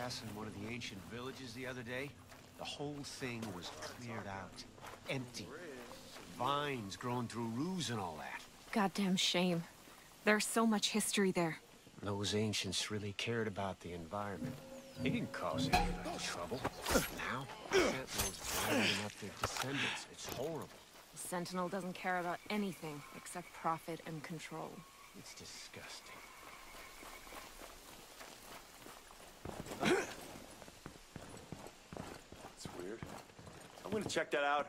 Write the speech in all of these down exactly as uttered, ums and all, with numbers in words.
passing one of the ancient villages the other day. The whole thing was cleared out. Empty. Vines growing through roofs and all that. Goddamn shame. There's so much history there. Those ancients really cared about the environment. They didn't cause anybody trouble. Now, Sentinels driving up their descendants. It's horrible. The Sentinel doesn't care about anything except profit and control. It's disgusting. That's weird. I'm gonna check that out.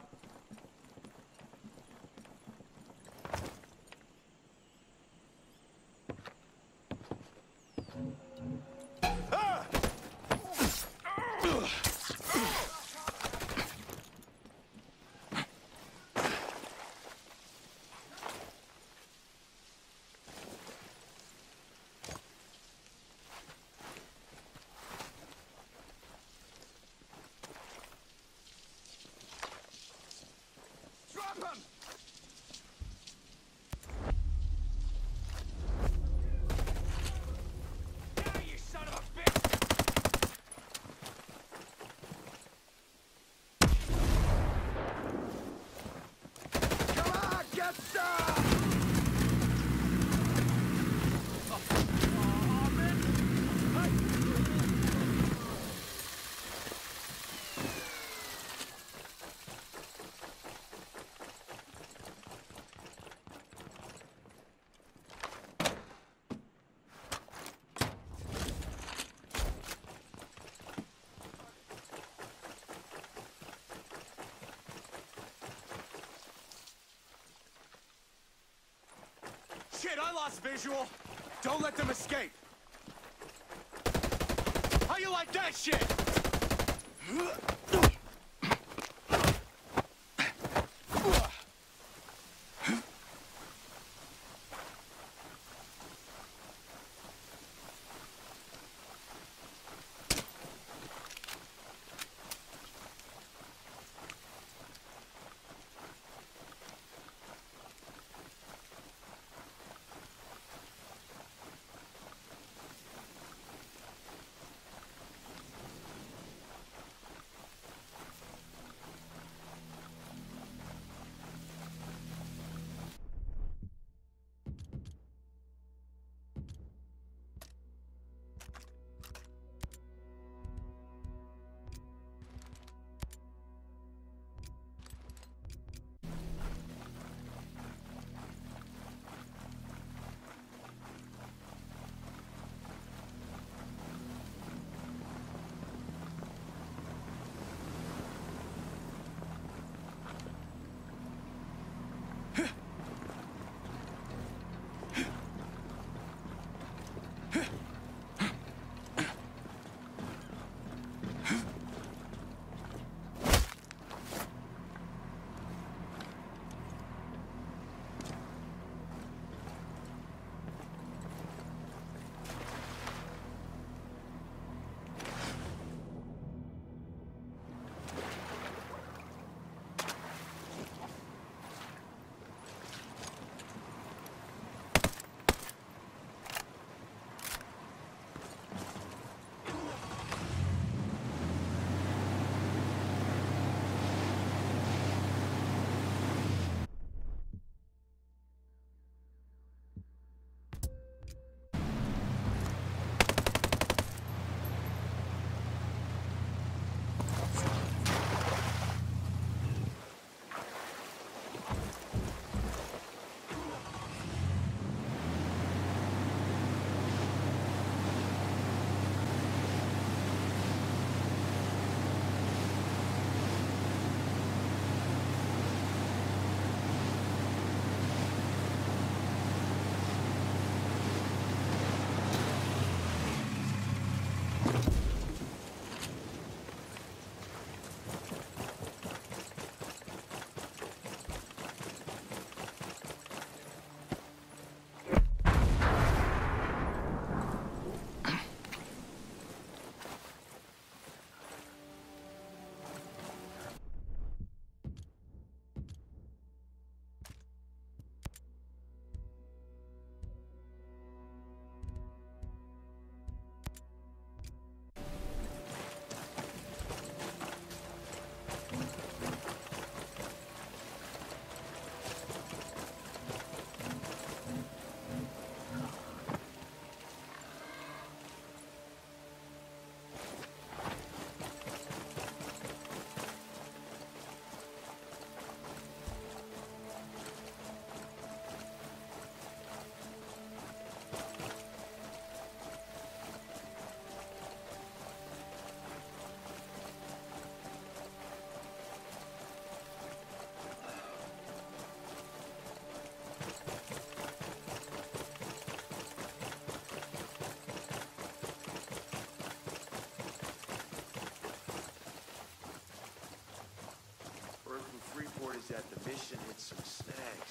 Shit, I lost visual. Don't let them escape. How you like that shit? got the mission hit some snags.